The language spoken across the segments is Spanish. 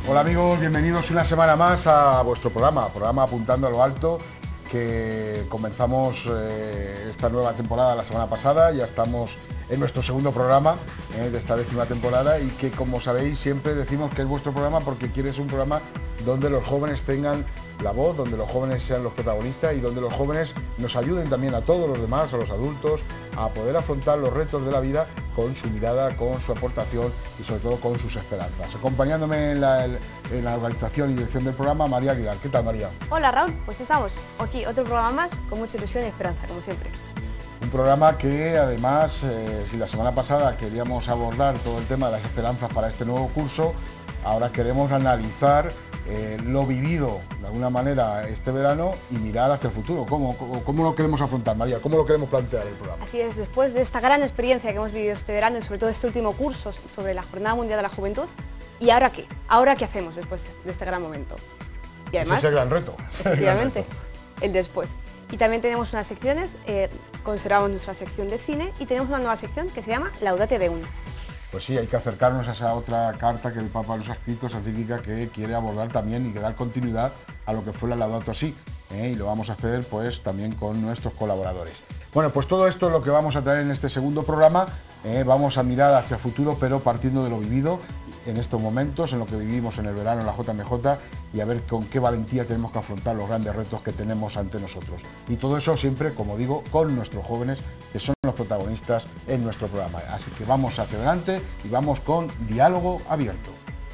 Hola amigos, bienvenidos una semana más a vuestro programa Apuntando a lo Alto, que comenzamos esta nueva temporada la semana pasada. Ya estamos en nuestro segundo programa de esta 10ª temporada y que, como sabéis, siempre decimos que es vuestro programa porque quieres un programa donde los jóvenes tengan la voz, donde los jóvenes sean los protagonistas y donde los jóvenes nos ayuden también a todos los demás, a los adultos, a poder afrontar los retos de la vida con su mirada, con su aportación y sobre todo con sus esperanzas. Acompañándome en la organización y dirección del programa, María Aguilar. ¿Qué tal, María? Hola, Raúl. Pues estamos aquí, otro programa más, con mucha ilusión y esperanza, como siempre. Un programa que además, si la semana pasada queríamos abordar todo el tema de las esperanzas para este nuevo curso, ahora queremos analizar lo vivido de alguna manera este verano y mirar hacia el futuro. ¿Cómo lo queremos afrontar, María? ¿Cómo lo queremos plantear el programa? Así es, después de esta gran experiencia que hemos vivido este verano y sobre todo este último curso sobre la Jornada Mundial de la Juventud, ¿y ahora qué? ¿Ahora qué hacemos después de este gran momento? Y además, ese es el gran reto. Efectivamente, el después. Y también tenemos unas secciones, conservamos nuestra sección de cine y tenemos una nueva sección que se llama Laudate Deum. Pues sí, hay que acercarnos a esa otra carta que el Papa nos ha escrito, esa encíclica que quiere abordar también y que dar continuidad a lo que fue la Laudato Si, y lo vamos a hacer pues también con nuestros colaboradores. Bueno, pues todo esto es lo que vamos a traer en este segundo programa. Vamos a mirar hacia el futuro, pero partiendo de lo vivido en estos momentos, en lo que vivimos en el verano en la JMJ, y a ver con qué valentía tenemos que afrontar los grandes retos que tenemos ante nosotros. Y todo eso siempre, como digo, con nuestros jóvenes, que son los protagonistas en nuestro programa. Así que vamos hacia adelante y vamos con Diálogo Abierto.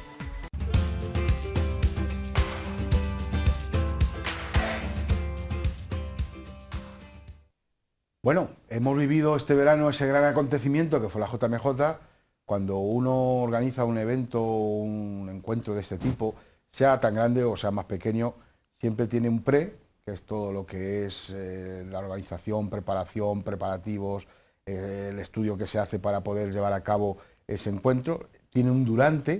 Bueno, hemos vivido este verano ese gran acontecimiento que fue la JMJ. Cuando uno organiza un evento, un encuentro de este tipo, sea tan grande o sea más pequeño, siempre tiene un pre, que es todo lo que es la organización, preparación, preparativos, el estudio que se hace para poder llevar a cabo ese encuentro. Tiene un durante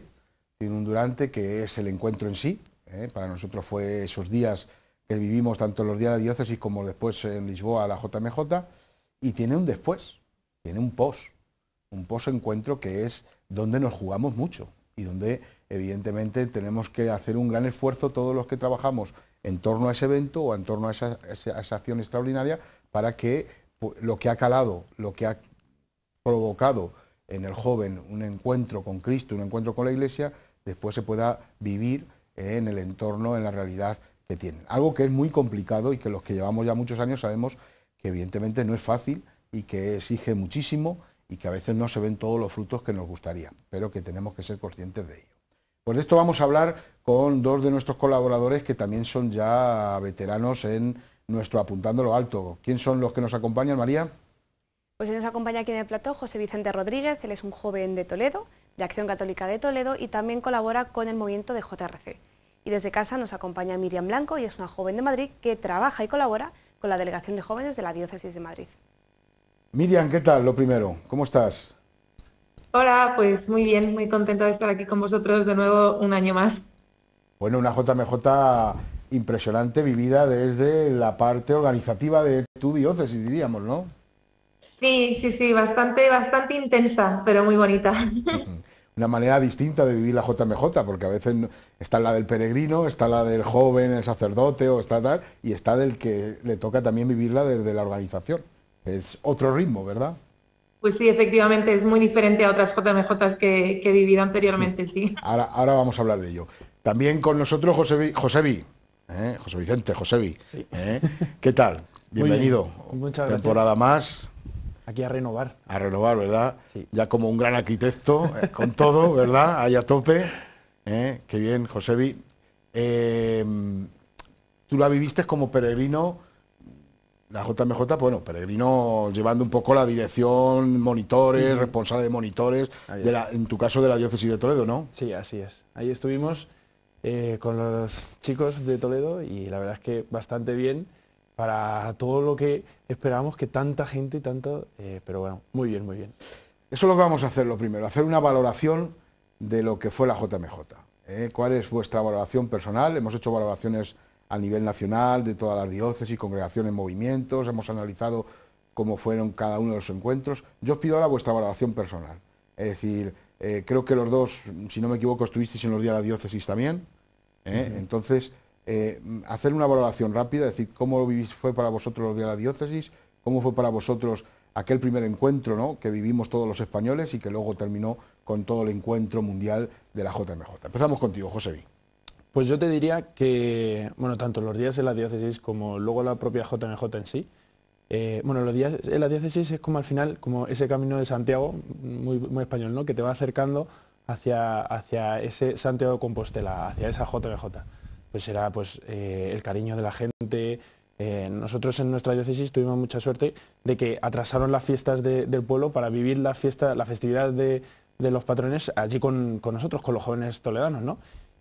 que es el encuentro en sí. Para nosotros fue esos días que vivimos, tanto los días de la diócesis como después en Lisboa, la JMJ, y tiene un después, tiene un post encuentro que es donde nos jugamos mucho y donde evidentemente tenemos que hacer un gran esfuerzo todos los que trabajamos en torno a ese evento o en torno a esa acción extraordinaria para que lo que ha calado, lo que ha provocado en el joven un encuentro con Cristo, un encuentro con la Iglesia, después se pueda vivir en el entorno, en la realidad que tienen. Algo que es muy complicado y que los que llevamos ya muchos años sabemos que evidentemente no es fácil y que exige muchísimo y que a veces no se ven todos los frutos que nos gustaría, pero que tenemos que ser conscientes de ello. Pues de esto vamos a hablar con dos de nuestros colaboradores que también son ya veteranos en nuestro Apuntando a lo Alto. ¿Quién son los que nos acompañan, María? Pues nos acompaña aquí en el plató José Vicente Rodríguez. Él es un joven de Toledo, de Acción Católica de Toledo, y también colabora con el movimiento de JRC. Y desde casa nos acompaña Miriam Blanco, y es una joven de Madrid que trabaja y colabora con la Delegación de Jóvenes de la Diócesis de Madrid. Miriam, ¿qué tal? Lo primero, ¿cómo estás? Hola, pues muy bien, muy contenta de estar aquí con vosotros de nuevo un año más. Bueno, una JMJ impresionante, vivida desde la parte organizativa de tu diócesis, diríamos, ¿no? Sí, bastante intensa, pero muy bonita. Una manera distinta de vivir la JMJ, porque a veces está la del peregrino, está la del joven, el sacerdote, o está tal, y está del que le toca también vivirla desde la organización. Es otro ritmo, ¿verdad? Pues sí, efectivamente, es muy diferente a otras JMJs que he vivido anteriormente, sí. Ahora vamos a hablar de ello. También con nosotros José Vicente, sí. ¿Qué tal? Bienvenido. Muchas gracias. Temporada más. Aquí a renovar. A renovar, ¿verdad? Sí. Ya como un gran arquitecto, con todo, ¿verdad? Ahí a tope. Qué bien, Josebi. Tú la viviste como peregrino, la JMJ, bueno, peregrino llevando un poco la dirección, monitores, responsable de monitores, en tu caso de la diócesis de Toledo, ¿no? Sí, así es. Ahí estuvimos con los chicos de Toledo y la verdad es que bastante bien para todo lo que esperábamos, que tanta gente y tanto, pero bueno, muy bien, muy bien. Eso es lo que vamos a hacer lo primero, hacer una valoración de lo que fue la JMJ. ¿Cuál es vuestra valoración personal? Hemos hecho valoraciones a nivel nacional de todas las diócesis, congregaciones, movimientos, hemos analizado cómo fueron cada uno de los encuentros. Yo os pido ahora vuestra valoración personal, es decir, creo que los dos, si no me equivoco, estuvisteis en los días de la diócesis también. Entonces, hacer una valoración rápida, es decir, cómo fue para vosotros los días de la diócesis, cómo fue para vosotros aquel primer encuentro, ¿no?, que vivimos todos los españoles y que luego terminó con todo el encuentro mundial de la JMJ. Empezamos contigo, Josebi. Pues yo te diría que, bueno, tanto los días en la diócesis como luego la propia JMJ en sí, bueno, los días en la diócesis es como al final, como ese camino de Santiago, muy español, ¿no?, que te va acercando hacia ese Santiago de Compostela, hacia esa JMJ. Pues era pues, el cariño de la gente. Nosotros en nuestra diócesis tuvimos mucha suerte de que atrasaron las fiestas del pueblo para vivir la festividad de los patrones allí con nosotros, con los jóvenes toledanos, ¿no?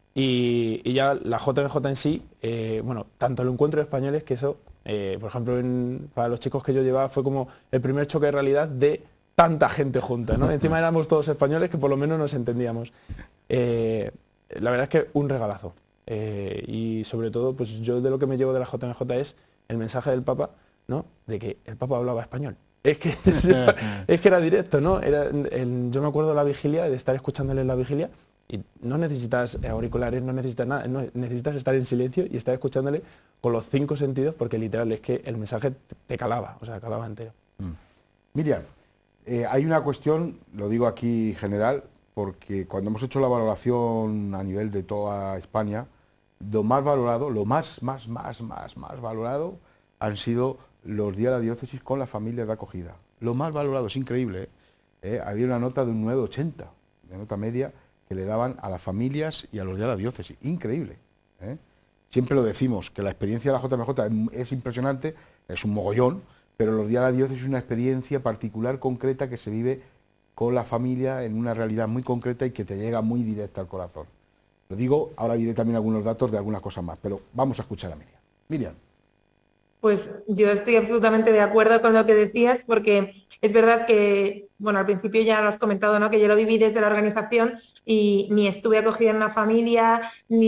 Y ya la JMJ en sí, bueno, tanto el encuentro de españoles, que eso, por ejemplo, para los chicos que yo llevaba fue como el primer choque de realidad de tanta gente junta, ¿no? Encima éramos todos españoles que por lo menos nos entendíamos. La verdad es que un regalazo. Y sobre todo, pues yo de lo que me llevo de la JMJ es el mensaje del Papa, ¿no?, de que el Papa hablaba español. Es que era directo, ¿no? Yo me acuerdo de la vigilia, de estar escuchándole en la vigilia, y no necesitas auriculares, no necesitas nada, no, necesitas estar en silencio y estar escuchándole con los 5 sentidos, porque literal es que el mensaje te calaba, o sea, calaba entero. Miriam, hay una cuestión, lo digo aquí general, porque cuando hemos hecho la valoración a nivel de toda España, lo más valorado, lo más valorado han sido los días de la diócesis con las familias de acogida. Lo más valorado, es increíble, había una nota de un 9,80, de nota media, que le daban a las familias y a los días de la diócesis. Increíble. Siempre lo decimos, que la experiencia de la JMJ es impresionante, es un mogollón, pero los días de la diócesis es una experiencia particular, concreta, que se vive con la familia en una realidad muy concreta y que te llega muy directa al corazón. Lo digo, ahora diré también algunos datos de algunas cosas más, pero vamos a escuchar a Miriam. Miriam. Pues yo estoy absolutamente de acuerdo con lo que decías, porque es verdad que, bueno, al principio ya lo has comentado, ¿no?, que yo lo viví desde la organización y ni estuve acogida en una familia,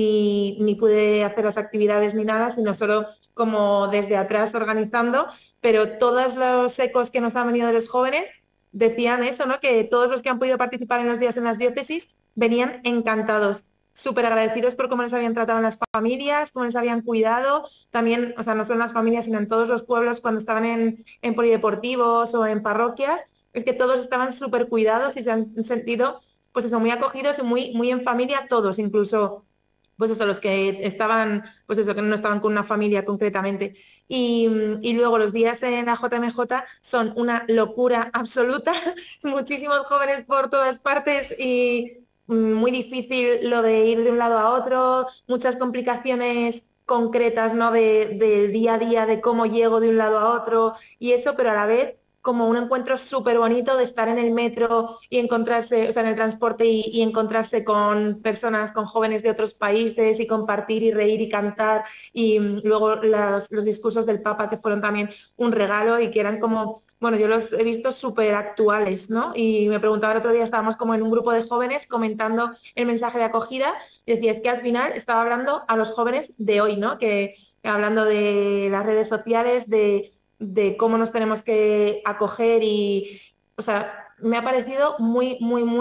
ni pude hacer las actividades ni nada, sino solo como desde atrás organizando, pero todos los ecos que nos han venido de los jóvenes decían eso, ¿no?, que todos los que han podido participar en los días en las diócesis venían encantados, súper agradecidos por cómo les habían tratado en las familias, cómo les habían cuidado, también, o sea, no solo en las familias, sino en todos los pueblos cuando estaban en polideportivos o en parroquias, es que todos estaban súper cuidados y se han sentido, pues eso, muy acogidos y muy en familia todos, incluso, pues eso, los que estaban, pues eso, que no estaban con una familia concretamente. Y luego los días en la JMJ son una locura absoluta, muchísimos jóvenes por todas partes y muy difícil lo de ir de un lado a otro, muchas complicaciones concretas, ¿no?, del día a día, de cómo llego de un lado a otro y eso, pero a la vez como un encuentro súper bonito de estar en el metro y encontrarse, o sea, en el transporte y encontrarse con personas, con jóvenes de otros países y compartir y reír y cantar y luego los discursos del Papa, que fueron también un regalo y que eran como, bueno, yo los he visto súper actuales, ¿no? Y me preguntaba el otro día, estábamos como en un grupo de jóvenes comentando el mensaje de acogida y decía, es que al final estaba hablando a los jóvenes de hoy, ¿no? Que hablando de las redes sociales, de cómo nos tenemos que acoger y, o sea, me ha parecido muy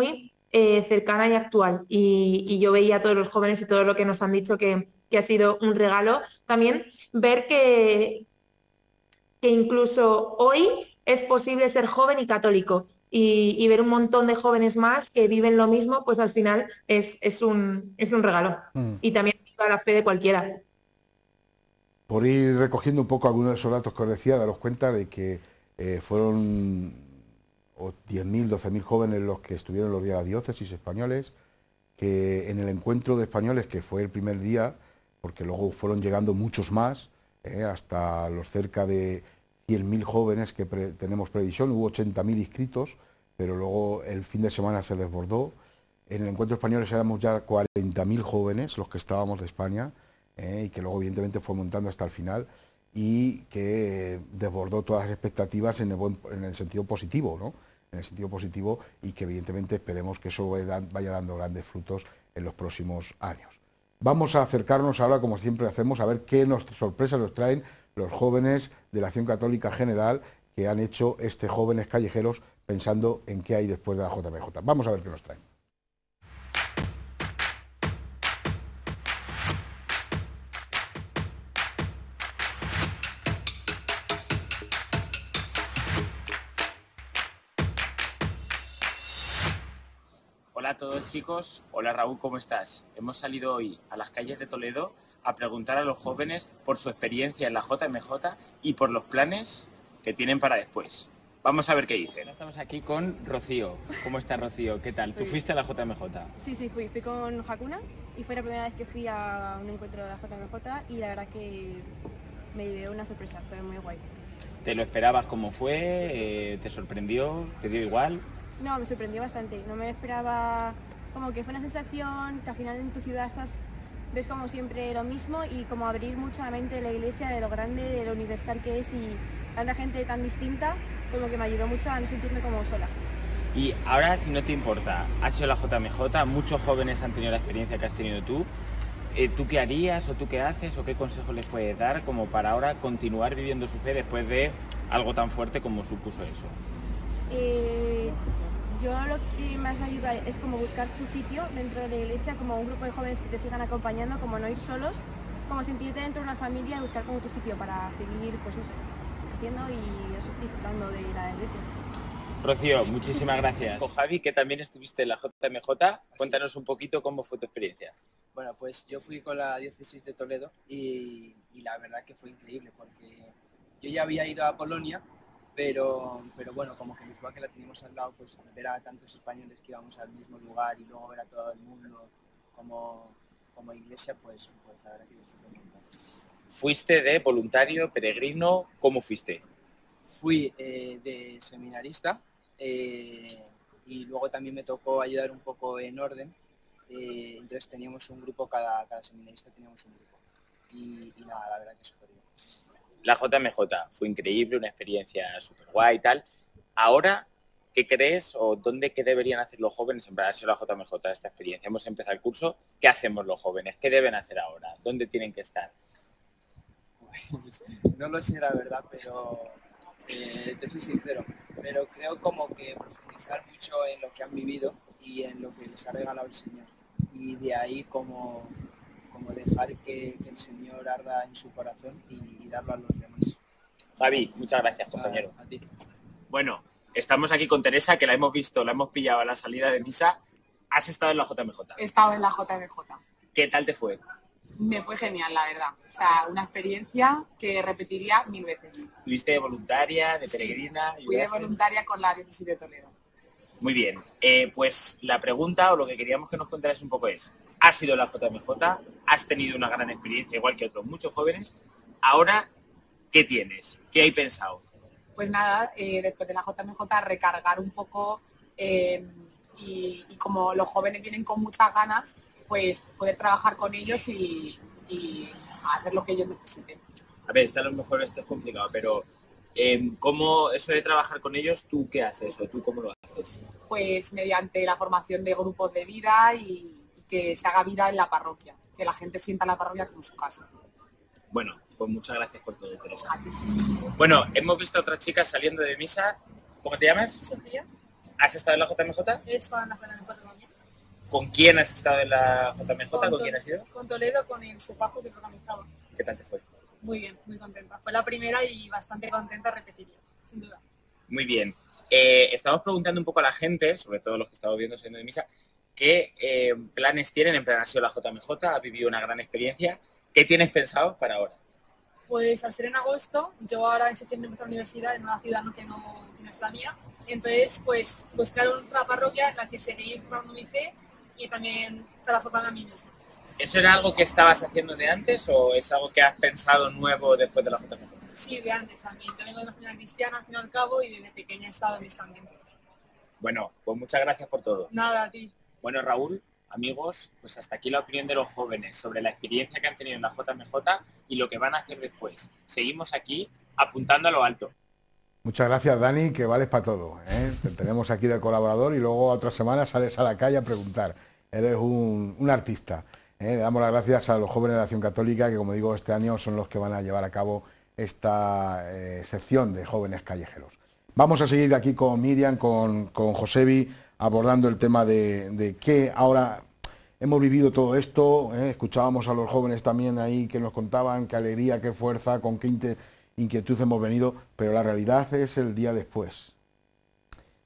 cercana y actual y yo veía a todos los jóvenes y todo lo que nos han dicho que ha sido un regalo. También ver que incluso hoy es posible ser joven y católico y ver un montón de jóvenes más que viven lo mismo, pues al final es un regalo. Y también viva la fe de cualquiera. Por ir recogiendo un poco algunos de esos datos que os decía, daros cuenta de que fueron 10.000, 12.000 jóvenes los que estuvieron los días de la diócesis españoles, que en el encuentro de españoles, que fue el primer día, porque luego fueron llegando muchos más, hasta los cerca de 100.000 jóvenes que tenemos previsión, hubo 80.000 inscritos, pero luego el fin de semana se desbordó. En el encuentro españoles éramos ya 40.000 jóvenes los que estábamos de España, y que luego evidentemente fue montando hasta el final y que desbordó todas las expectativas en el sentido positivo, ¿no? En el sentido positivo y que evidentemente esperemos que eso vaya dando grandes frutos en los próximos años. Vamos a acercarnos ahora, como siempre hacemos, a ver qué sorpresas nos traen los jóvenes de la Acción Católica General que han hecho Jóvenes Callejeros pensando en qué hay después de la JMJ. Vamos a ver qué nos traen. Hola a todos, chicos. Hola Raúl, ¿cómo estás? Hemos salido hoy a las calles de Toledo a preguntar a los jóvenes por su experiencia en la JMJ y por los planes que tienen para después. Vamos a ver qué dicen. Estamos aquí con Rocío. ¿Cómo está Rocío? ¿Qué tal? ¿Tú fuiste a la JMJ? Sí, fui con Hakuna y fue la primera vez que fui a un encuentro de la JMJ y la verdad que me llevé una sorpresa, fue muy guay. ¿Te lo esperabas cómo fue? ¿Te sorprendió? ¿Te dio igual? No, me sorprendió bastante, no me esperaba, como que fue una sensación que al final en tu ciudad ves como siempre lo mismo y como abrir mucho la mente de la iglesia, de lo grande, de lo universal que es y tanta gente tan distinta, como que me ayudó mucho a no sentirme como sola. Y ahora, si no te importa, has sido la JMJ, muchos jóvenes han tenido la experiencia que has tenido tú. ¿Tú qué harías o tú qué haces o qué consejos les puedes dar como para ahora continuar viviendo su fe después de algo tan fuerte como supuso eso? Yo lo que más me ayuda es como buscar tu sitio dentro de la iglesia, como un grupo de jóvenes que te sigan acompañando, como no ir solos, como sentirte dentro de una familia y buscar como tu sitio para seguir, pues no sé, haciendo y disfrutando de la iglesia. Rocío, muchísimas gracias. Con Javi, que también estuviste en la JMJ, cuéntanos un poquito cómo fue tu experiencia. Bueno, pues yo fui con la diócesis de Toledo y la verdad que fue increíble porque yo ya había ido a Polonia, pero bueno, como que Lisboa, que la teníamos al lado, pues ver a tantos españoles que íbamos al mismo lugar y luego ver a todo el mundo como iglesia, pues la verdad que yo fui muy contento. ¿Fuiste de voluntario, peregrino? ¿Cómo fuiste? Fui de seminarista y luego también me tocó ayudar un poco en orden. Entonces teníamos un grupo, cada seminarista teníamos un grupo y nada, la verdad que súper bien. La JMJ fue increíble, una experiencia súper guay y tal. Ahora, ¿qué crees o dónde qué deberían hacer los jóvenes en relación a la JMJ, esta experiencia? Hemos empezado el curso, ¿qué hacemos los jóvenes? ¿Qué deben hacer ahora? ¿Dónde tienen que estar? Pues, no lo sé, la verdad, pero te soy sincero, pero creo como que profundizar mucho en lo que han vivido y en lo que les ha regalado el Señor. Y de ahí como dejar que el Señor arda en su corazón y darlo a los demás. Javi, muchas gracias, compañero. A ti. Bueno, estamos aquí con Teresa, que la hemos visto, la hemos pillado a la salida de misa. ¿Has estado en la JMJ? He estado en la JMJ. ¿Qué tal te fue? Me fue genial, la verdad. O sea, una experiencia que repetiría 1000 veces. ¿Fuiste de voluntaria, de peregrina? Sí, fui de voluntaria con la diócesis de Toledo. Muy bien. Pues la pregunta o lo que queríamos que nos contaras un poco es, has ido a la JMJ, has tenido una gran experiencia, igual que otros muchos jóvenes. Ahora, ¿qué tienes? ¿Qué hay pensado? Pues nada, después de la JMJ recargar un poco y como los jóvenes vienen con muchas ganas, pues poder trabajar con ellos y hacer lo que ellos necesiten. A ver, a lo mejor esto es complicado, pero ¿cómo eso de trabajar con ellos, tú qué haces o tú cómo lo haces? Pues mediante la formación de grupos de vida y que se haga vida en la parroquia, que la gente sienta la parroquia como su casa. Bueno, pues muchas gracias por todo, Teresa. A ti. Bueno, hemos visto a otras chicas saliendo de misa. ¿Cómo te llamas? Sofía. ¿Has estado en la JMJ? He estado en la JMJ también. ¿Con quién has estado en la JMJ? ¿Con quién has ido? Con Toledo, con el Sopajo que organizaba. ¿Qué tal te fue? Muy bien, muy contenta. Fue la primera y bastante contenta, repetiría, sin duda. Muy bien. Estamos preguntando un poco a la gente, sobre todo los que estamos viendo saliendo de misa, ¿qué planes tienen? En plan, ha sido la JMJ, ha vivido una gran experiencia. ¿Qué tienes pensado para ahora? Pues al ser en agosto, yo ahora en septiembre empiezo la universidad en una ciudad que no es la mía. Entonces, pues buscar otra parroquia en la que seguir formando mi fe y también para formar a mí misma. ¿Eso era algo que estabas haciendo de antes o es algo que has pensado nuevo después de la JMJ? Sí, de antes también. Yo vengo de una familia cristiana al fin y al cabo y desde pequeña he estado en este ambiente. Bueno, pues muchas gracias por todo. Nada, a ti. Bueno, Raúl, amigos, pues hasta aquí la opinión de los jóvenes sobre la experiencia que han tenido en la JMJ y lo que van a hacer después. Seguimos aquí apuntando a lo alto. Muchas gracias, Dani, que vales para todo, ¿eh? Te tenemos aquí de colaborador y luego otra semana sales a la calle a preguntar. Eres un artista. Le damos las gracias a los jóvenes de Acción Católica, que como digo, este año son los que van a llevar a cabo esta sección de jóvenes callejeros. Vamos a seguir aquí con Miriam, con Josebi, abordando el tema de que ahora hemos vivido todo esto, escuchábamos a los jóvenes también ahí que nos contaban qué alegría, qué fuerza, con qué inquietud hemos venido, pero la realidad es el día después.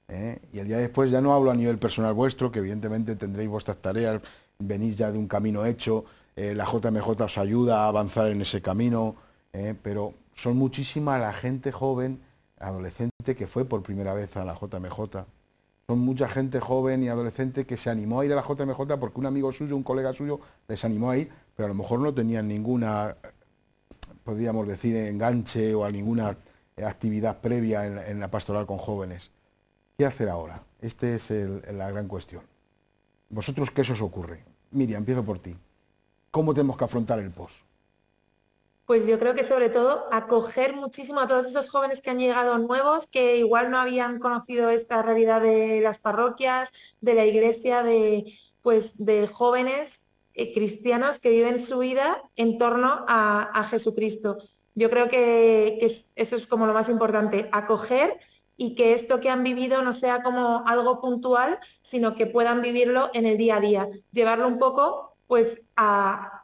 Y el día después ya no hablo a nivel personal vuestro, que evidentemente tendréis vuestras tareas, venís ya de un camino hecho, la JMJ os ayuda a avanzar en ese camino, pero son muchísima la gente joven, adolescente, que fue por primera vez a la JMJ. Son mucha gente joven y adolescente que se animó a ir a la JMJ porque un amigo suyo, un colega suyo, les animó a ir, pero a lo mejor no tenían ninguna, podríamos decir, enganche o a ninguna actividad previa en la pastoral con jóvenes. ¿Qué hacer ahora? Esta es la gran cuestión. ¿Vosotros qué se os ocurre? Miriam, empiezo por ti. ¿Cómo tenemos que afrontar el post? Pues yo creo que sobre todo acoger muchísimo a todos esos jóvenes que han llegado nuevos, que igual no habían conocido esta realidad de las parroquias, de la iglesia, de jóvenes cristianos que viven su vida en torno a Jesucristo. Yo creo que eso es como lo más importante, acoger y que esto que han vivido no sea como algo puntual, sino que puedan vivirlo en el día a día, llevarlo un poco pues a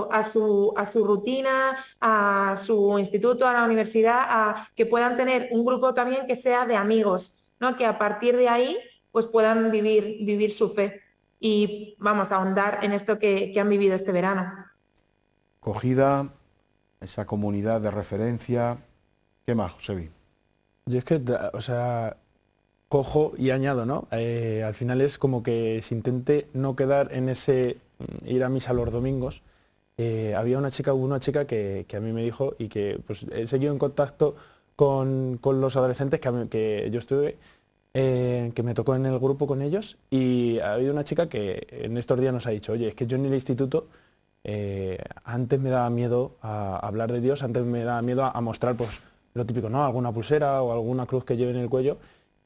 su rutina, a su instituto, a la universidad, a que puedan tener un grupo también que sea de amigos, ¿no? Que a partir de ahí pues puedan vivir su fe y vamos a ahondar en esto que han vivido este verano. Acogida, esa comunidad de referencia. ¿Qué más, Josebi? Yo es que, o sea, cojo y añado, ¿no? Al final es como que se intente no quedar en ese ir a misa los domingos. Hubo una chica que a mí me dijo, y que pues he seguido en contacto con los adolescentes que yo estuve, que me tocó en el grupo con ellos, y ha habido una chica que en estos días nos ha dicho, oye, es que yo en el instituto antes me daba miedo a hablar de Dios, antes me daba miedo a mostrar pues lo típico, ¿no? Alguna pulsera o alguna cruz que lleve en el cuello,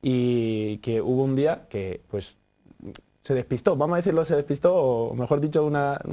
y que hubo un día que pues se despistó, vamos a decirlo, se despistó, o mejor dicho,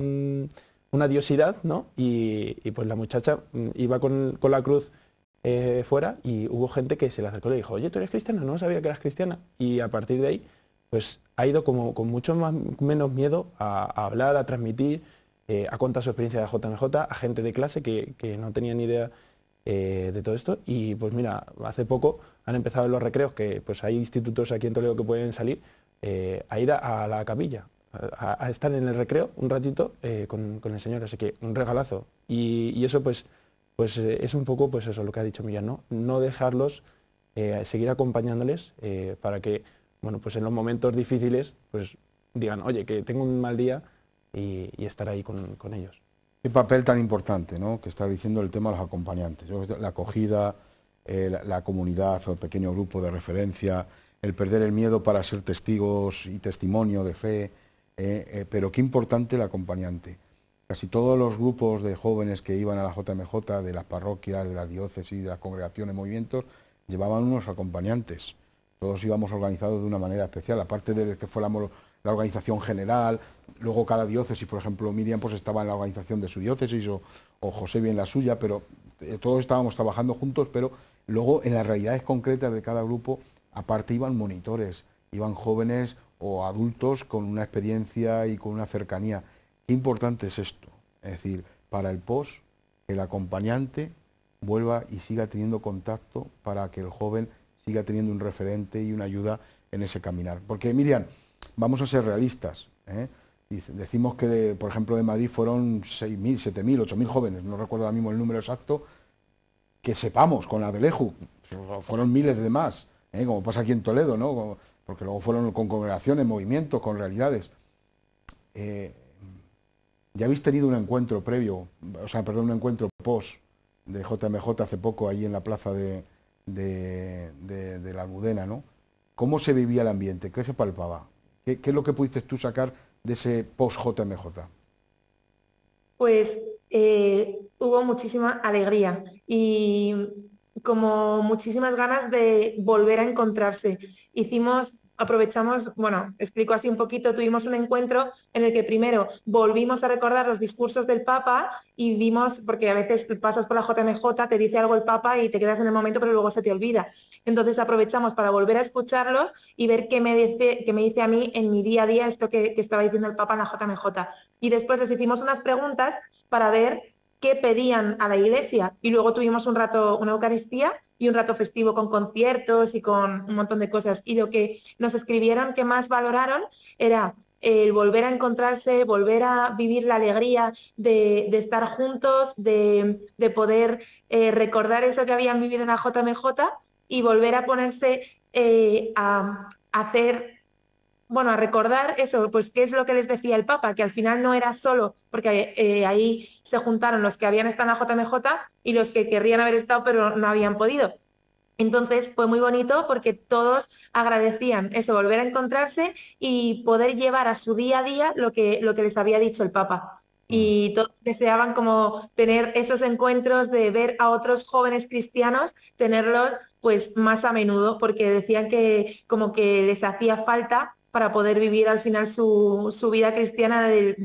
una diosidad, ¿no? Y pues la muchacha iba con la cruz fuera, y hubo gente que se le acercó y le dijo, oye, ¿tú eres cristiana? No sabía que eras cristiana. Y a partir de ahí, pues ha ido como con mucho menos miedo a hablar, a transmitir, a contar su experiencia de JMJ a gente de clase que no tenía ni idea de todo esto. Y pues mira, hace poco han empezado en los recreos, que pues hay institutos aquí en Toledo que pueden salir, a ir a la capilla, a estar en el recreo un ratito con el Señor, así que un regalazo. Y eso pues es un poco pues eso lo que ha dicho Miriam, no dejarlos, seguir acompañándoles para que, bueno, pues en los momentos difíciles pues digan, oye, que tengo un mal día, y estar ahí con ellos. Qué papel tan importante, ¿no?, que está diciendo el tema de los acompañantes. La acogida, la comunidad o el pequeño grupo de referencia, el perder el miedo para ser testigos y testimonio de fe, pero qué importante el acompañante. Casi todos los grupos de jóvenes que iban a la JMJ, de las parroquias, de las diócesis, de las congregaciones, movimientos, llevaban unos acompañantes. Todos íbamos organizados de una manera especial, aparte de que fuéramos la organización general. Luego cada diócesis, por ejemplo, Miriam pues estaba en la organización de su diócesis, o José en la suya, pero todos estábamos trabajando juntos, pero luego en las realidades concretas de cada grupo, aparte iban monitores, iban jóvenes o adultos con una experiencia y con una cercanía. Qué importante es esto, es decir, para el post, que el acompañante vuelva y siga teniendo contacto para que el joven siga teniendo un referente y una ayuda en ese caminar. Porque, Miriam, vamos a ser realistas, decimos que, por ejemplo, de Madrid fueron 6.000, 7.000, 8.000 jóvenes, no recuerdo ahora mismo el número exacto, que sepamos, con la de Leju, fueron miles de más, como pasa aquí en Toledo, ¿no?, porque luego fueron con congregaciones, movimientos, con realidades. Ya habéis tenido un encuentro previo, un encuentro post de JMJ hace poco, ahí en la plaza de la Almudena, ¿no? ¿Cómo se vivía el ambiente? ¿Qué se palpaba? ¿Qué es lo que pudiste tú sacar de ese post-JMJ? Pues hubo muchísima alegría y como muchísimas ganas de volver a encontrarse. Aprovechamos, bueno, explico así un poquito, tuvimos un encuentro en el que primero volvimos a recordar los discursos del Papa y vimos, porque a veces pasas por la JMJ, te dice algo el Papa y te quedas en el momento, pero luego se te olvida. Entonces aprovechamos para volver a escucharlos y ver qué me dice a mí en mi día a día esto que estaba diciendo el Papa en la JMJ. Y después les hicimos unas preguntas para ver qué pedían a la Iglesia, y luego tuvimos un rato, una Eucaristía, y un rato festivo con conciertos y con un montón de cosas. Y lo que nos escribieron que más valoraron era el volver a encontrarse, volver a vivir la alegría de estar juntos, de poder recordar eso que habían vivido en la JMJ y volver a ponerse a hacer, bueno, a recordar eso, pues qué es lo que les decía el Papa, que al final no era solo, porque ahí se juntaron los que habían estado en la JMJ y los que querrían haber estado pero no habían podido. Entonces fue muy bonito porque todos agradecían eso, volver a encontrarse y poder llevar a su día a día lo que les había dicho el Papa. Y todos deseaban como tener esos encuentros de ver a otros jóvenes cristianos, tenerlos pues más a menudo, porque decían que como que les hacía falta para poder vivir al final su vida cristiana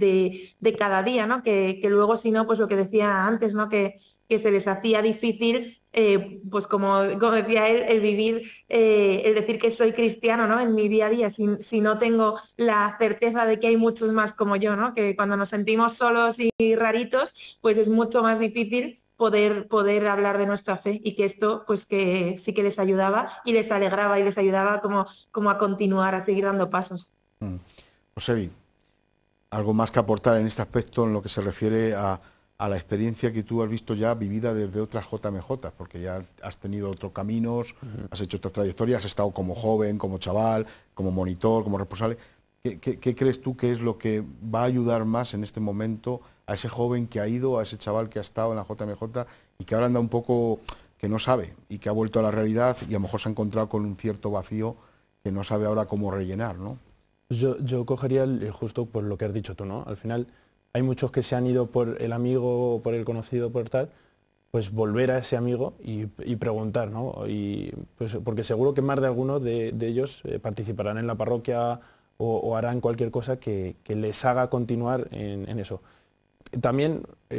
de cada día, ¿no? Que luego si no, pues lo que decía antes, ¿no? Que se les hacía difícil, pues como decía él, el vivir, el decir que soy cristiano, ¿no? En mi día a día, si no tengo la certeza de que hay muchos más como yo, ¿no? Que cuando nos sentimos solos y raritos, pues es mucho más difícil poder hablar de nuestra fe, y que esto pues que sí que les ayudaba y les alegraba y les ayudaba como a continuar, a seguir dando pasos. Josebi, ¿algo más que aportar en este aspecto en lo que se refiere a la experiencia que tú has visto ya vivida desde otras JMJ? Porque ya has tenido otros caminos, has hecho otras trayectorias, has estado como joven, como chaval, como monitor, como responsable. ¿Qué crees tú que es lo que va a ayudar más en este momento a ese joven que ha ido, a ese chaval que ha estado en la JMJ y que ahora anda un poco, que no sabe y que ha vuelto a la realidad y a lo mejor se ha encontrado con un cierto vacío que no sabe ahora cómo rellenar, ¿no? Yo cogería justo por lo que has dicho tú, ¿no? Al final hay muchos que se han ido por el amigo, por el conocido, por tal, pues volver a ese amigo y preguntar, ¿no? Y, pues, porque seguro que más de algunos de ellos participarán en la parroquia o harán cualquier cosa que les haga continuar en eso. También,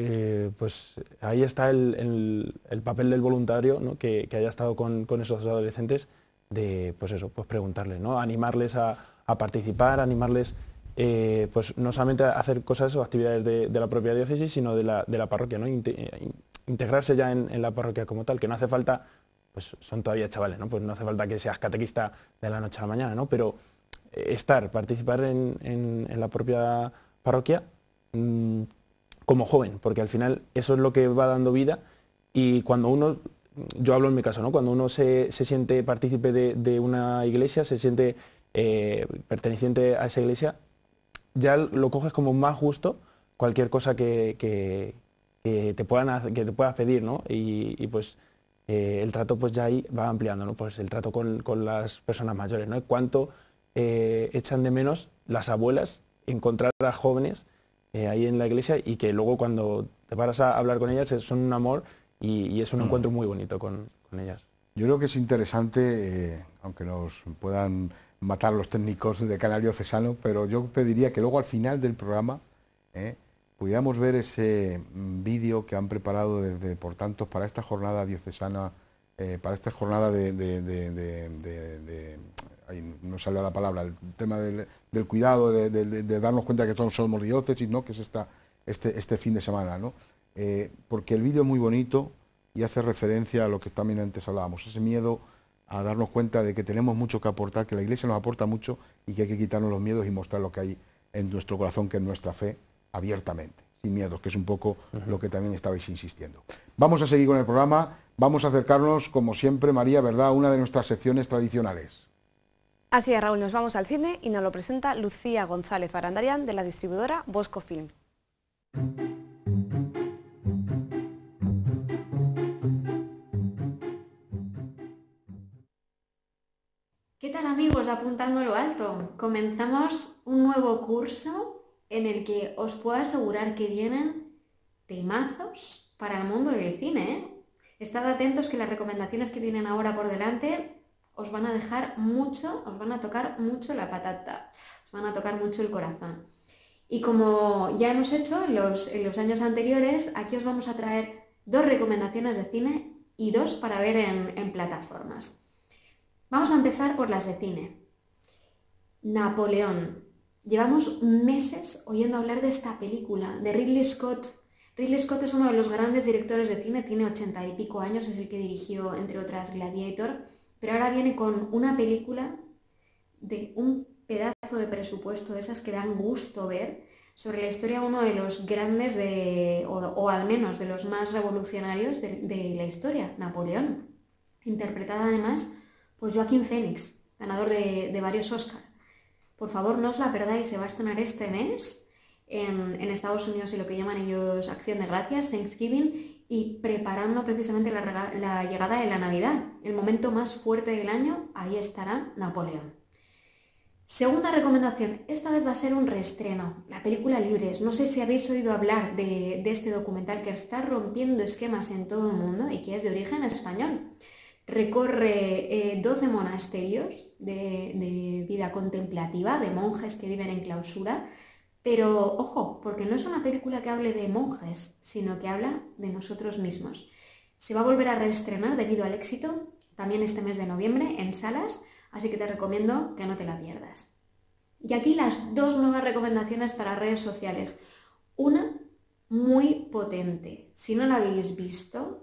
pues ahí está el papel del voluntario, ¿no? que haya estado con esos adolescentes, de pues eso, pues preguntarles, ¿no? Animarles a participar, animarles pues no solamente a hacer cosas o actividades de la propia diócesis, sino de la parroquia, ¿no? Integrarse ya en la parroquia como tal, que no hace falta, pues son todavía chavales, ¿no? Pues no hace falta que seas catequista de la noche a la mañana, ¿no? Pero participar en la propia parroquia como joven, porque al final eso es lo que va dando vida. Y cuando uno, yo hablo en mi caso, ¿no? Cuando uno se siente partícipe de una iglesia, se siente perteneciente a esa iglesia, ya lo coges como más justo cualquier cosa que te puedas pedir, ¿no? Y pues el trato pues ya ahí va ampliando, ¿no? Pues el trato con las personas mayores, ¿no? Cuánto echan de menos las abuelas encontrar a jóvenes ahí en la iglesia, y que luego cuando te paras a hablar con ellas son un amor y es un encuentro muy bonito con ellas. Yo creo que es interesante, aunque nos puedan matar los técnicos de Canal Diocesano, pero yo pediría que luego al final del programa pudiéramos ver ese vídeo que han preparado desde Por Tantos para esta jornada diocesana, para esta jornada ahí no sale la palabra, el tema del cuidado, de darnos cuenta que todos somos diócesis, ¿no? Que es este fin de semana, ¿no? Porque el vídeo es muy bonito y hace referencia a lo que también antes hablábamos, ese miedo a darnos cuenta de que tenemos mucho que aportar, que la Iglesia nos aporta mucho y que hay que quitarnos los miedos y mostrar lo que hay en nuestro corazón, que es nuestra fe, abiertamente, sin miedos, que es un poco lo que también estabais insistiendo. Vamos a seguir con el programa, vamos a acercarnos, como siempre, María, ¿verdad?, a una de nuestras secciones tradicionales. Así es, Raúl, nos vamos al cine y nos lo presenta Lucía González Arandarian, de la distribuidora Bosco Film. ¿Qué tal, amigos de Apuntando lo Alto? Comenzamos un nuevo curso en el que os puedo asegurar que vienen temazos para el mundo del cine, ¿eh? Estad atentos, que las recomendaciones que vienen ahora por delante os van a dejar mucho, os van a tocar mucho la patata, os van a tocar mucho el corazón. Y como ya hemos hecho en los años anteriores, aquí os vamos a traer 2 recomendaciones de cine y 2 para ver en plataformas. Vamos a empezar por las de cine. Napoleón. Llevamos meses oyendo hablar de esta película de Ridley Scott, Ridley Scott es uno de los grandes directores de cine, tiene 80 y pico años, es el que dirigió, entre otras, Gladiator, pero ahora viene con una película de un pedazo de presupuesto, de esas que dan gusto ver, sobre la historia de uno de los grandes, o al menos de los más revolucionarios de la historia, Napoleón, interpretada además por Joaquin Phoenix, ganador de varios Oscars. Por favor, no os la perdáis, se va a estrenar este mes en Estados Unidos y lo que llaman ellos Acción de Gracias, Thanksgiving, y preparando precisamente la llegada de la Navidad, el momento más fuerte del año, ahí estará Napoleón. Segunda recomendación, esta vez va a ser un reestreno, la película Libres. No sé si habéis oído hablar de este documental que está rompiendo esquemas en todo el mundo y que es de origen español. Recorre 12 monasterios de vida contemplativa, de monjes que viven en clausura, pero ojo, porque no es una película que hable de monjes, sino que habla de nosotros mismos. Se va a volver a reestrenar debido al éxito, también este mes de noviembre, en salas, así que te recomiendo que no te la pierdas. Y aquí las dos nuevas recomendaciones para redes sociales. Una muy potente. Si no la habéis visto,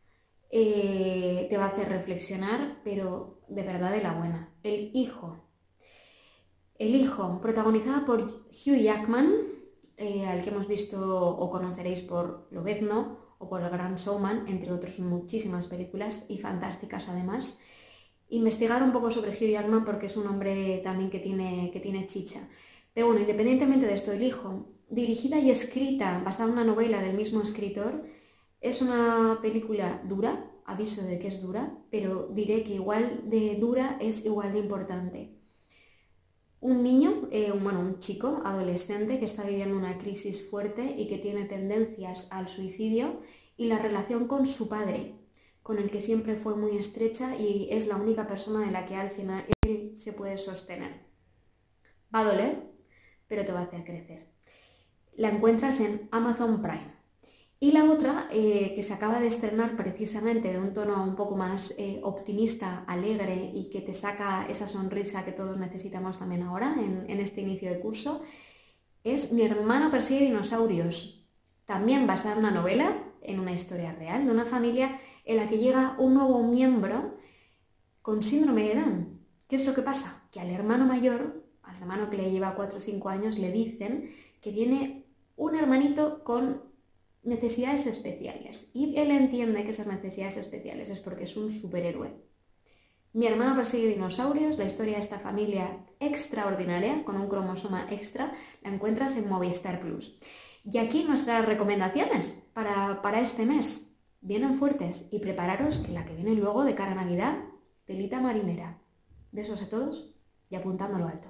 te va a hacer reflexionar, pero de verdad de la buena. El Hijo. El Hijo, protagonizada por Hugh Jackman, al que hemos visto o conoceréis por Lobezno o por El Gran Showman, entre otras muchísimas películas y fantásticas además. Investigar un poco sobre Hugh Jackman porque es un hombre también que tiene chicha. Pero bueno, independientemente de esto, El Hijo, dirigida y escrita basada en una novela del mismo escritor, es una película dura, aviso de que es dura, pero diré que igual de dura es igual de importante. Un niño, un chico, adolescente, que está viviendo una crisis fuerte y que tiene tendencias al suicidio, y la relación con su padre, con el que siempre fue muy estrecha y es la única persona en la que al final él se puede sostener. Va a doler, pero te va a hacer crecer. La encuentras en Amazon Prime. Y la otra, que se acaba de estrenar precisamente de un tono un poco más optimista, alegre y que te saca esa sonrisa que todos necesitamos también ahora en este inicio de curso, es Mi hermano persigue dinosaurios. También basada en una novela, en una historia real, de una familia en la que llega un nuevo miembro con síndrome de Down. ¿Qué es lo que pasa? Que al hermano mayor, al hermano que le lleva 4 o 5 años, le dicen que viene un hermanito con necesidades especiales. Y él entiende que esas necesidades especiales es porque es un superhéroe. Mi hermano persigue dinosaurios, la historia de esta familia extraordinaria, con un cromosoma extra, la encuentras en Movistar Plus. Y aquí nuestras recomendaciones para este mes. Vienen fuertes y prepararos que la que viene luego de cara a Navidad, telita marinera. Besos a todos y apuntándolo alto.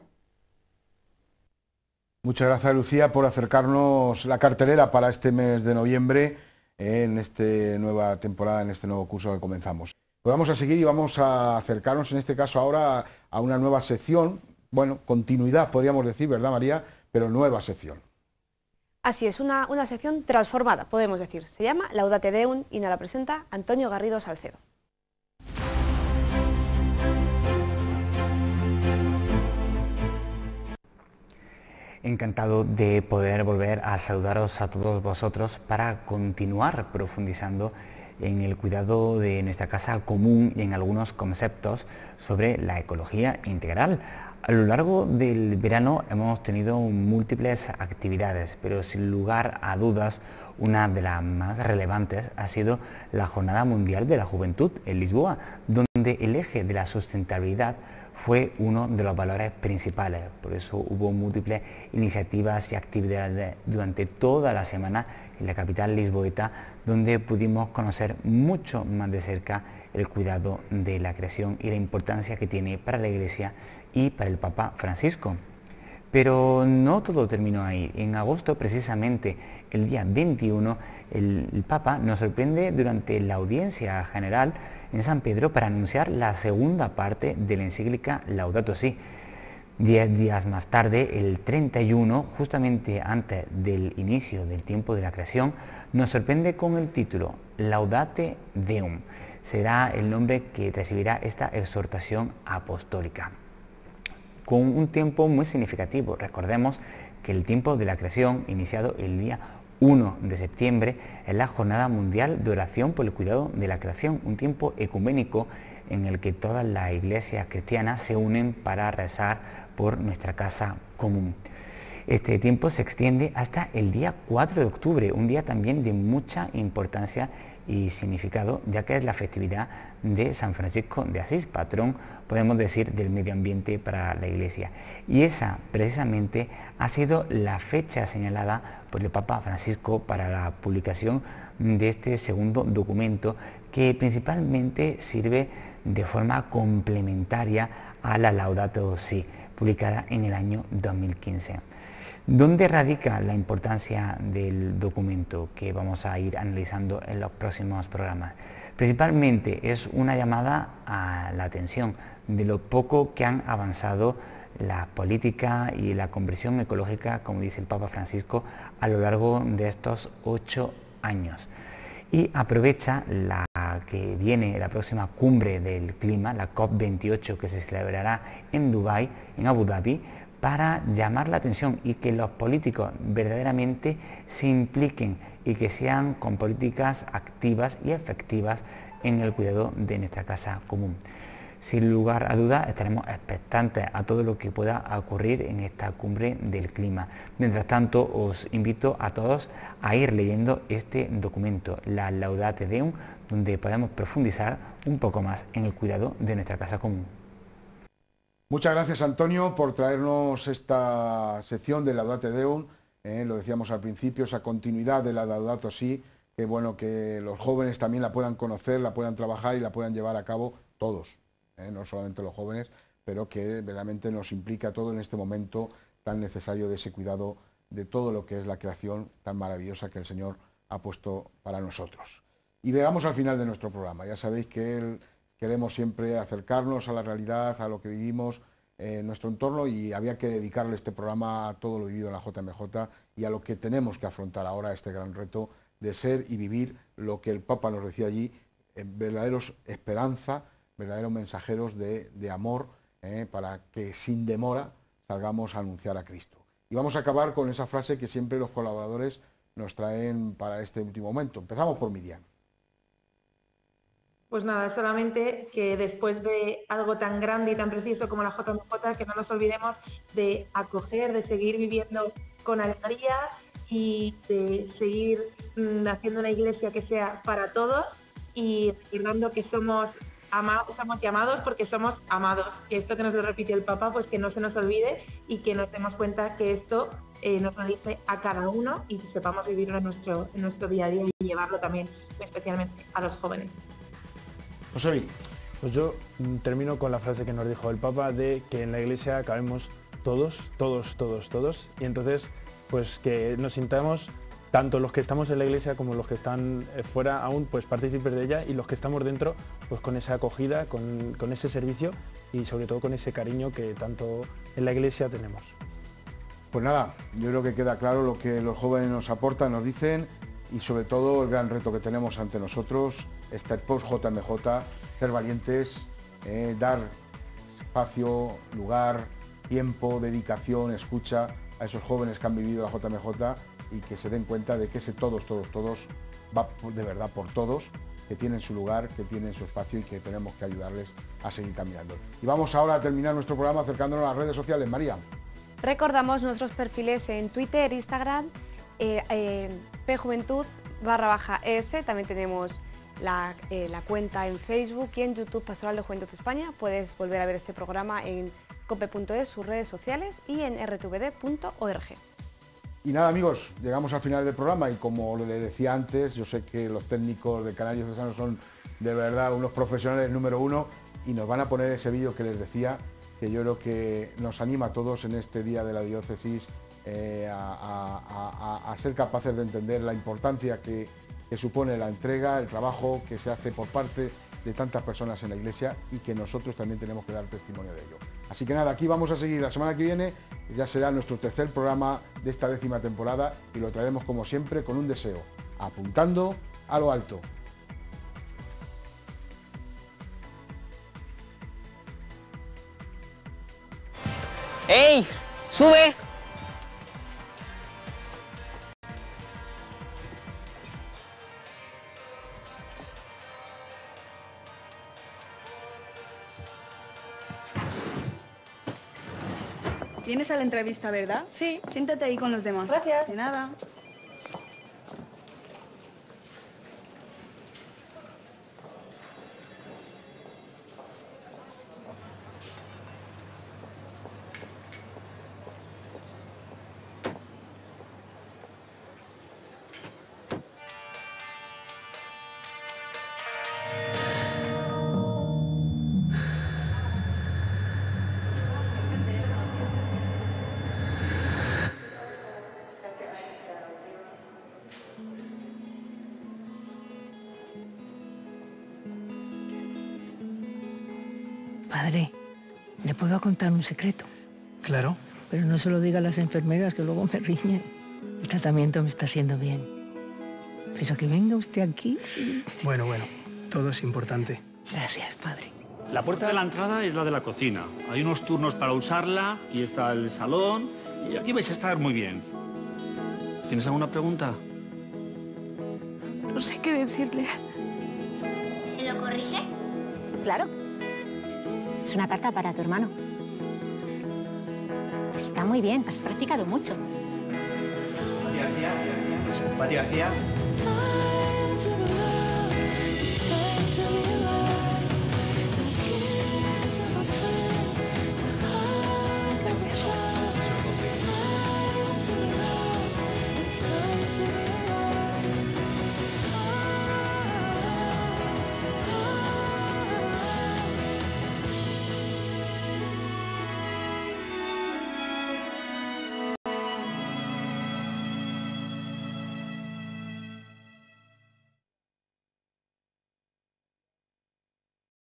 Muchas gracias, Lucía, por acercarnos la cartelera para este mes de noviembre en esta nueva temporada, en este nuevo curso que comenzamos. Pues vamos a seguir y vamos a acercarnos en este caso ahora a una nueva sección, bueno, continuidad podríamos decir, ¿verdad, María? Pero nueva sección. Así es, una sección transformada, podemos decir. Se llama Laudate Deum y nos la presenta Antonio Garrido Salcedo. Encantado de poder volver a saludaros a todos vosotros para continuar profundizando en el cuidado de nuestra casa común y en algunos conceptos sobre la ecología integral. A lo largo del verano hemos tenido múltiples actividades, pero sin lugar a dudas una de las más relevantes ha sido la Jornada Mundial de la Juventud en Lisboa, donde el eje de la sustentabilidad fue uno de los valores principales. Por eso hubo múltiples iniciativas y actividades durante toda la semana en la capital lisboeta, donde pudimos conocer mucho más de cerca el cuidado de la creación y la importancia que tiene para la Iglesia y para el Papa Francisco. Pero no todo terminó ahí. En agosto, precisamente el día 21, el Papa nos sorprende durante la audiencia general en San Pedro para anunciar la segunda parte de la encíclica Laudato Si. 10 días más tarde, el 31, justamente antes del inicio del tiempo de la creación, nos sorprende con el título Laudate Deum. Será el nombre que recibirá esta exhortación apostólica, con un tiempo muy significativo. Recordemos que el tiempo de la creación, iniciado el día 1 de septiembre es la Jornada Mundial de Oración por el Cuidado de la Creación, un tiempo ecuménico en el que todas las iglesias cristianas se unen para rezar por nuestra casa común. Este tiempo se extiende hasta el día 4 de octubre, un día también de mucha importancia y significado, ya que es la festividad de San Francisco de Asís, patrón, podemos decir, del medio ambiente para la Iglesia. Y esa, precisamente, ha sido la fecha señalada por el Papa Francisco para la publicación de este segundo documento, que principalmente sirve de forma complementaria a la Laudato Si, publicada en el año 2015. ¿Dónde radica la importancia del documento que vamos a ir analizando en los próximos programas? Principalmente es una llamada a la atención de lo poco que han avanzado la política y la conversión ecológica, como dice el Papa Francisco, a lo largo de estos 8 años. Y aprovecha la que viene la próxima cumbre del clima, la COP28, que se celebrará en Dubái, en Abu Dhabi, para llamar la atención y que los políticos verdaderamente se impliquen y que sean con políticas activas y efectivas en el cuidado de nuestra casa común. Sin lugar a dudas estaremos expectantes a todo lo que pueda ocurrir en esta cumbre del clima. Mientras tanto, os invito a todos a ir leyendo este documento, la Laudate Deum, donde podemos profundizar un poco más en el cuidado de nuestra casa común. Muchas gracias, Antonio, por traernos esta sección de Laudate Deum. Lo decíamos al principio, esa continuidad de la Laudato Si, que bueno que los jóvenes también la puedan conocer, la puedan trabajar y la puedan llevar a cabo todos, no solamente los jóvenes, pero que realmente nos implica todo en este momento tan necesario de ese cuidado de todo lo que es la creación tan maravillosa que el Señor ha puesto para nosotros. Y llegamos al final de nuestro programa. Ya sabéis que queremos siempre acercarnos a la realidad, a lo que vivimos en nuestro entorno, y había que dedicarle este programa a todo lo vivido en la JMJ y a lo que tenemos que afrontar ahora, este gran reto de ser y vivir lo que el Papa nos decía allí, verdaderos esperanza, verdaderos mensajeros de amor, para que sin demora salgamos a anunciar a Cristo. Y vamos a acabar con esa frase que siempre los colaboradores nos traen para este último momento. Empezamos por Miriam. Pues nada, solamente que después de algo tan grande y tan precioso como la JMJ, que no nos olvidemos de acoger, de seguir viviendo con alegría y de seguir haciendo una iglesia que sea para todos, y recordando que somos llamados porque somos amados. Que esto que nos lo repite el Papa, pues que no se nos olvide y que nos demos cuenta que esto nos lo dice a cada uno y que sepamos vivirlo en nuestro día a día y llevarlo también especialmente a los jóvenes. José Luis. Pues yo termino con la frase que nos dijo el Papa de que en la Iglesia cabemos todos, y entonces pues que nos sintamos, tanto los que estamos en la Iglesia como los que están fuera aún, pues partícipes de ella, y los que estamos dentro, pues con esa acogida, con ese servicio y sobre todo con ese cariño que tanto en la Iglesia tenemos. Pues nada, yo creo que queda claro lo que los jóvenes nos aportan, nos dicen, y sobre todo el gran reto que tenemos ante nosotros, este post-JMJ, ser valientes, dar espacio, lugar, tiempo, dedicación, escucha a esos jóvenes que han vivido la JMJ, y que se den cuenta de que ese todos va de verdad por todos, que tienen su lugar, que tienen su espacio y que tenemos que ayudarles a seguir caminando. Y vamos ahora a terminar nuestro programa acercándonos a las redes sociales. María. Recordamos nuestros perfiles en Twitter, Instagram, pjuventud_es, también tenemos la cuenta en Facebook y en YouTube, Pastoral de Juventud España. Puedes volver a ver este programa en cope.es, sus redes sociales, y en rtvd.org. Y nada, amigos, llegamos al final del programa y como le decía antes, yo sé que los técnicos de Canal Diocesano son de verdad unos profesionales número uno y nos van a poner ese vídeo que les decía, que yo creo que nos anima a todos en este día de la diócesis a ser capaces de entender la importancia que supone la entrega, el trabajo que se hace por parte de tantas personas en la Iglesia y que nosotros también tenemos que dar testimonio de ello. Así que nada, aquí vamos a seguir la semana que viene, ya será nuestro tercer programa de esta 10ª temporada y lo traeremos como siempre con un deseo, apuntando a lo alto. ¡Ey! ¡Sube! Vienes a la entrevista, ¿verdad? Sí. Siéntate ahí con los demás. Gracias. De nada. Padre, ¿le puedo contar un secreto? Claro. Pero no se lo diga a las enfermeras, que luego me riñen. El tratamiento me está haciendo bien. Pero que venga usted aquí... Bueno, todo es importante. Gracias, padre. La puerta de la entrada es la de la cocina. Hay unos turnos para usarla, y está el salón, y aquí vais a estar muy bien. ¿Tienes alguna pregunta? No sé qué decirle. ¿Te lo corrige? Claro. Es una carta para tu hermano. Está muy bien, has practicado mucho. Pati García.